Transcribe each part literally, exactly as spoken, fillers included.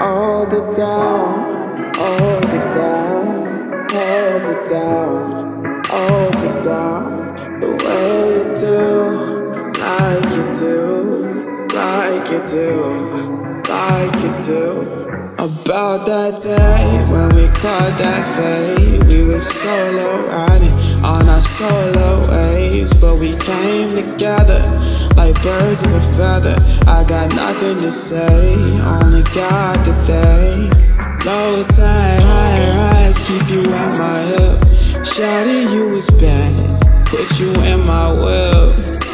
hold it down, hold it down, hold it down, hold it down, the way you do, like you do, like you do, like you do. About that day when we caught that fade, we were solo riding on our solo waves, but we came together like birds of a feather. I got nothing to say, only God today. Low tide, high rise, keep you at my hip. Shawty, you was bad, put you in my will.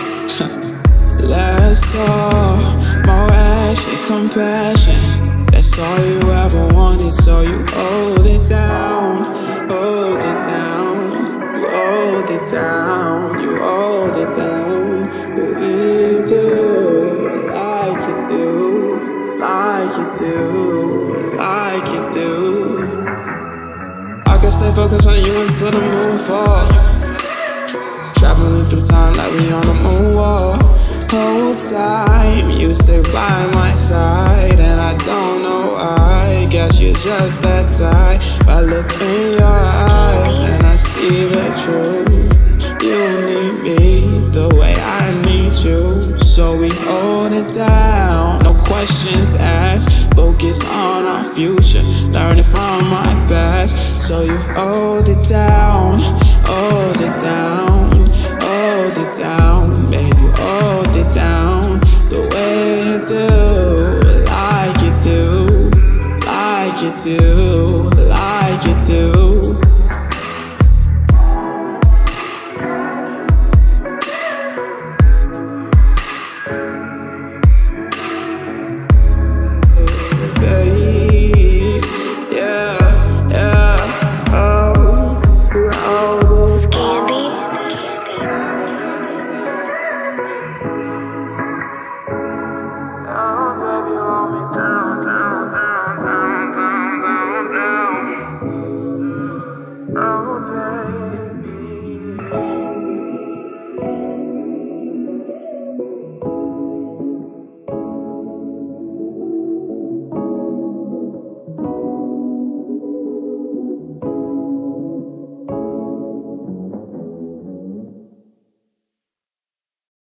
Less talk, more action, compassion. That's all you ever wanted, so you hold it down, hold it down, you hold it down, you hold it down. You do, like you do, like you do, like you do. I can stay focused on you until the moon falls. Traveling through time like we on the moonwalk. Whole time you stay by my side, and I don't know why. Guess you're just that type. I look in your eyes and I see the truth. You need me the way I need you, so we hold it down, no questions asked. Focus on our future, learning from my past, so you hold it down.